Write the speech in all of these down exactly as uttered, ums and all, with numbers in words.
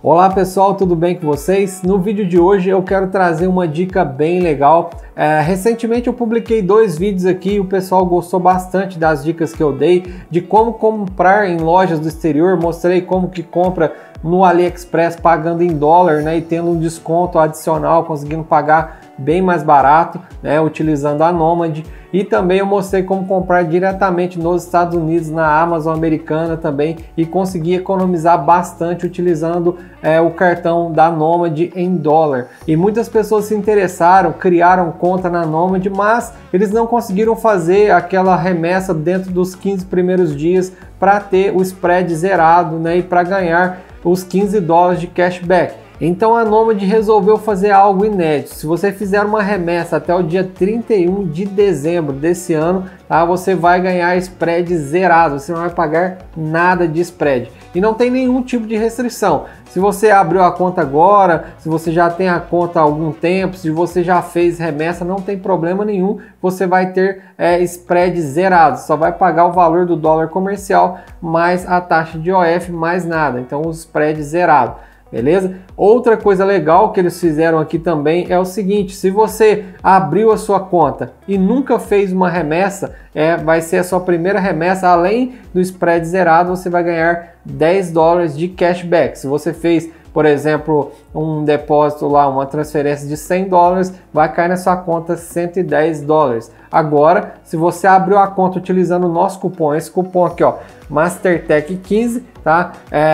Olá pessoal, tudo bem com vocês? No vídeo de hoje eu quero trazer uma dica bem legal. É, recentemente eu publiquei dois vídeos aqui, o pessoal gostou bastante das dicas que eu dei de como comprar em lojas do exterior. Mostrei como que compra no AliExpress pagando em dólar, né, e tendo um desconto adicional, conseguindo pagar bem mais barato, né, utilizando a Nomad. E também eu mostrei como comprar diretamente nos Estados Unidos na Amazon americana também e conseguir economizar bastante utilizando é, o cartão da Nomad em dólar. E muitas pessoas se interessaram, criaram conta na Nomad, mas eles não conseguiram fazer aquela remessa dentro dos quinze primeiros dias para ter o spread zerado, né, e para ganhar os quinze dólares de cashback. Então a Nomad resolveu fazer algo inédito. Se você fizer uma remessa até o dia trinta e um de dezembro desse ano, tá, você vai ganhar spread zerado, você não vai pagar nada de spread. E não tem nenhum tipo de restrição. Se você abriu a conta agora, se você já tem a conta há algum tempo, se você já fez remessa, não tem problema nenhum, você vai ter é, spread zerado. Só vai pagar o valor do dólar comercial mais a taxa de O F, mais nada. Então o spread zerado. Beleza? Outra coisa legal que eles fizeram aqui também é o seguinte: se você abriu a sua conta e nunca fez uma remessa, é, vai ser a sua primeira remessa, além do spread zerado, você vai ganhar dez dólares de cashback. Se você fez, por exemplo, um depósito lá, uma transferência de cem dólares, vai cair na sua conta cento e dez dólares. Agora, se você abriu a conta utilizando o nosso cupom, esse cupom aqui, ó, MasterTech quinze, tá?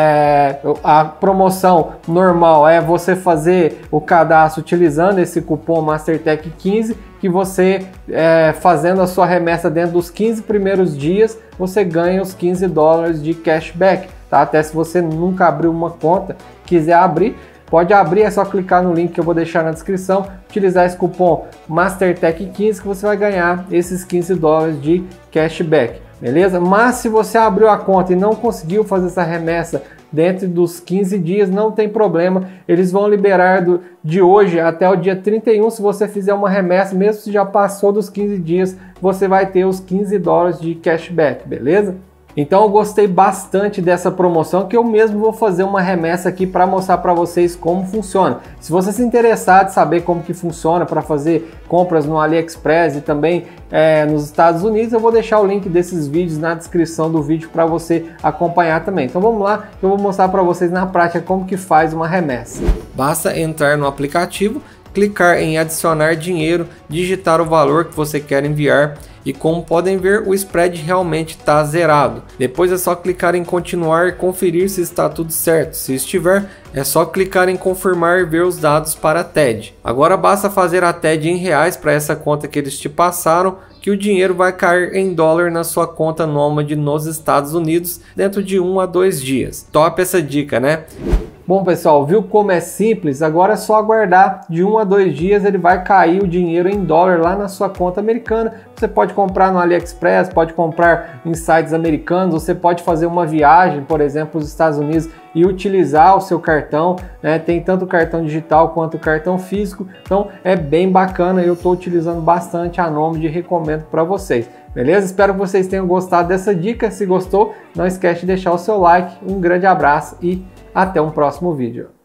É, a promoção normal é você fazer o cadastro utilizando esse cupom MasterTech quinze, que você é, fazendo a sua remessa dentro dos quinze primeiros dias, você ganha os quinze dólares de cashback, tá? Até se você nunca abriu uma conta, quiser abrir, pode abrir, é só clicar no link que eu vou deixar na descrição, utilizar esse cupom MasterTech quinze que você vai ganhar esses quinze dólares de cashback, beleza? Mas se você abriu a conta e não conseguiu fazer essa remessa dentro dos quinze dias, não tem problema, eles vão liberar do, de hoje até o dia trinta e um, se você fizer uma remessa, mesmo se já passou dos quinze dias, você vai ter os quinze dólares de cashback, beleza? Então eu gostei bastante dessa promoção, que eu mesmo vou fazer uma remessa aqui para mostrar para vocês como funciona. Se você se interessar de saber como que funciona para fazer compras no AliExpress e também é, nos Estados Unidos, eu vou deixar o link desses vídeos na descrição do vídeo para você acompanhar também. Então vamos lá, eu vou mostrar para vocês na prática como que faz uma remessa. Basta entrar no aplicativo, clicar em adicionar dinheiro, digitar o valor que você quer enviar e, como podem ver, o spread realmente está zerado. Depois é só clicar em continuar e conferir se está tudo certo. Se estiver, é só clicar em confirmar e ver os dados para a T E D. Agora basta fazer a T E D em reais para essa conta que eles te passaram, que o dinheiro vai cair em dólar na sua conta Nomad nos Estados Unidos dentro de um a dois dias. Top essa dica, né? Bom pessoal, viu como é simples? Agora é só aguardar de um a dois dias, ele vai cair o dinheiro em dólar lá na sua conta americana. Você pode comprar no AliExpress, pode comprar em sites americanos, você pode fazer uma viagem, por exemplo, para os Estados Unidos e utilizar o seu cartão, né? Tem tanto o cartão digital quanto o cartão físico, então é bem bacana. Eu estou utilizando bastante a Nomad e recomendo para vocês. Beleza? Espero que vocês tenham gostado dessa dica. Se gostou, não esquece de deixar o seu like. Um grande abraço e até um próximo vídeo.